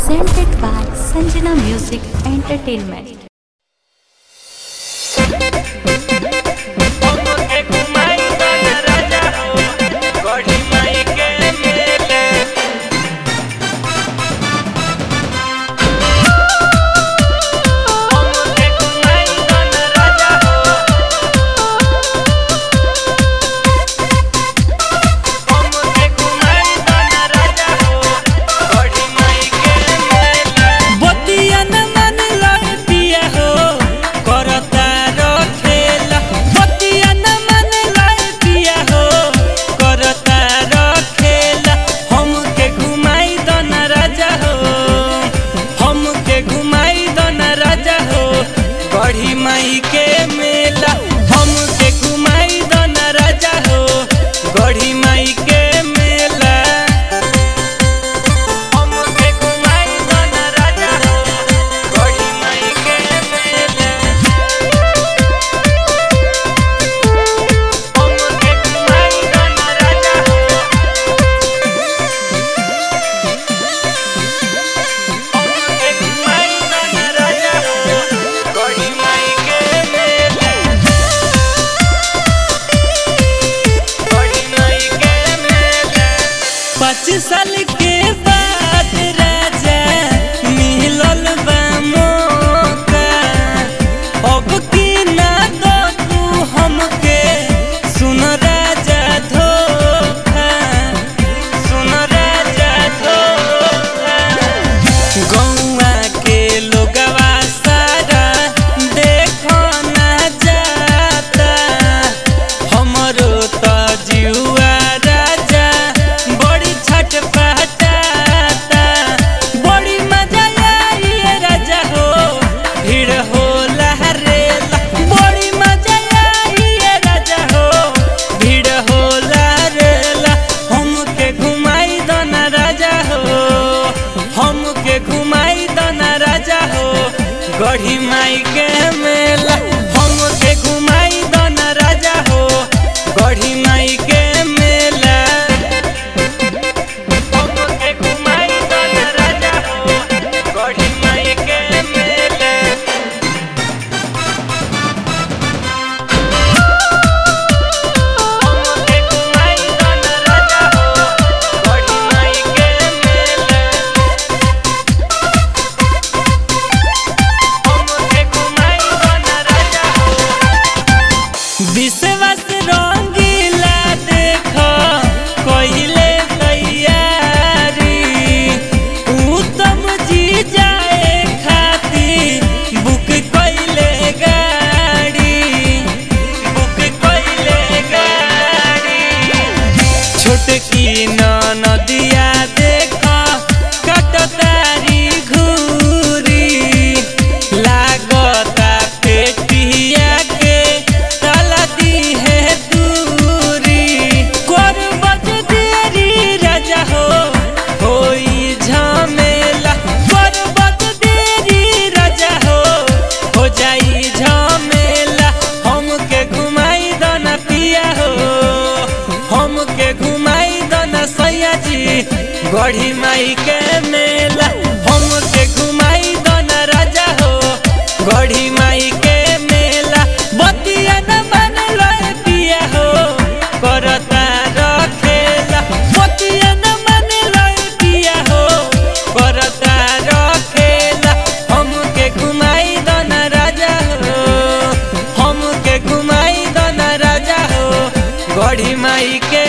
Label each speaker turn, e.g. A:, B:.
A: presented by Sanjana Music Entertainment.
B: गढ़ी माई के मेला हमके घुमाई दो ना राजा हो। गढ़ी माई के मेला हमके घुमाई दो ना राजा हो। गढ़ी माई के मेला हमके घुमाई दो ना राजा हो। हमके घुमाई दो ना राजा हो। गढ़ी 5 साल के बाद राजा मिलल बा मौका, अब की ना दो तू हमके सुन राजा धोखा, सुन राजा धोखा। गौआ के लोगवा सारा देखो ना जाता, हमरो तो जीवा राजा बड़ी छटपटाता। बड़ी मजा आई राजा हो, भीड़ होला रेला। बड़ी मजा आई राजा हो, भीड़ होला रेला। हमके घुमाई दो ना राजा हो, हमके घुमाई दो ना राजा हो। गढ़ी माई के मेला हमके घुमाई दो ना राजा हो। गढ़ी माई के मेला हमके घुमाई दो ना राजा हो। गढ़ी माई के मेला हमके घुमाई दो ना राजा हो। गढ़ी माई के मेला हमके घुमाई दो ना राजा हो। विश्वास रंगीला देखो कइले तैयारी, उत्तम जी जाए खातिर बुक कइले गाड़ी, बुक कइले गाड़ी। छोटकी नदिया देखो कटतारी घूरी, लागता पेटिया के ताला दी है दूरी। कर बज देरी राजा हो, होई झमेला। कर बज देरी राजा हो, हो जाई झमेला। हमके घुमाई दो ना पिया हो, हमके घुमाई दो ना सैया जी। गढ़ी माई के मेला हमके घुमाई दो ना राजा हो। गढ़ी माई के मेला बतिया न मान लो पिया हो, करता रखेला। बतिया न मान लो पिया हो, करता रखेला। हमके घुमाई दो ना राजा हो, हमके घुमाई दो ना राजा हो। गढ़ी माई के